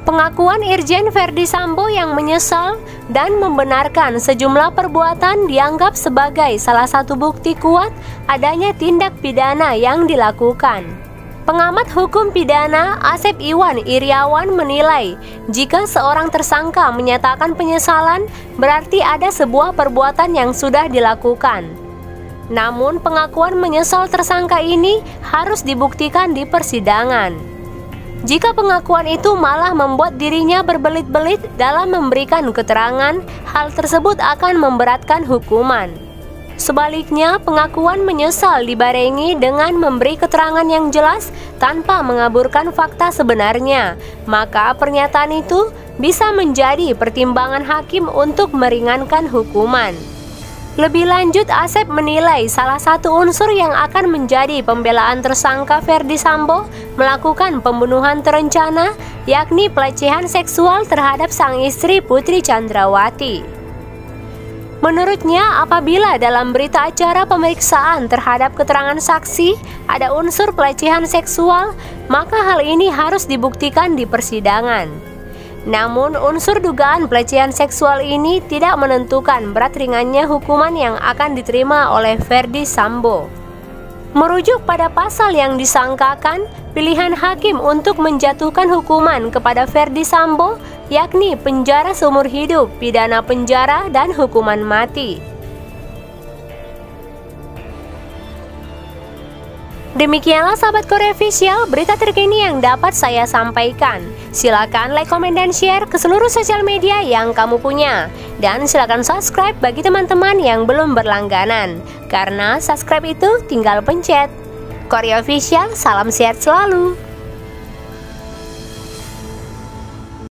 Pengakuan Irjen Verdi Sambo yang menyesal dan membenarkan sejumlah perbuatan dianggap sebagai salah satu bukti kuat adanya tindak pidana yang dilakukan. Pengamat hukum pidana Asep Iwan Iriawan menilai, jika seorang tersangka menyatakan penyesalan, berarti ada sebuah perbuatan yang sudah dilakukan. Namun, pengakuan menyesal tersangka ini harus dibuktikan di persidangan. Jika pengakuan itu malah membuat dirinya berbelit-belit dalam memberikan keterangan, hal tersebut akan memberatkan hukuman. Sebaliknya, pengakuan menyesal dibarengi dengan memberi keterangan yang jelas tanpa mengaburkan fakta sebenarnya, maka pernyataan itu bisa menjadi pertimbangan hakim untuk meringankan hukuman. Lebih lanjut, Asep menilai salah satu unsur yang akan menjadi pembelaan tersangka Verdi Sambo melakukan pembunuhan terencana, yakni pelecehan seksual terhadap sang istri Putri Chandrawati. Menurutnya, apabila dalam berita acara pemeriksaan terhadap keterangan saksi ada unsur pelecehan seksual, maka hal ini harus dibuktikan di persidangan. Namun, unsur dugaan pelecehan seksual ini tidak menentukan berat ringannya hukuman yang akan diterima oleh Verdi Sambo. Merujuk pada pasal yang disangkakan, pilihan hakim untuk menjatuhkan hukuman kepada Verdi Sambo yakni penjara seumur hidup, pidana penjara, dan hukuman mati. Demikianlah sahabat Korea Official, berita terkini yang dapat saya sampaikan. Silakan like, comment, dan share ke seluruh sosial media yang kamu punya. Dan silakan subscribe bagi teman-teman yang belum berlangganan. Karena subscribe itu tinggal pencet. Korea Official, salam sehat selalu.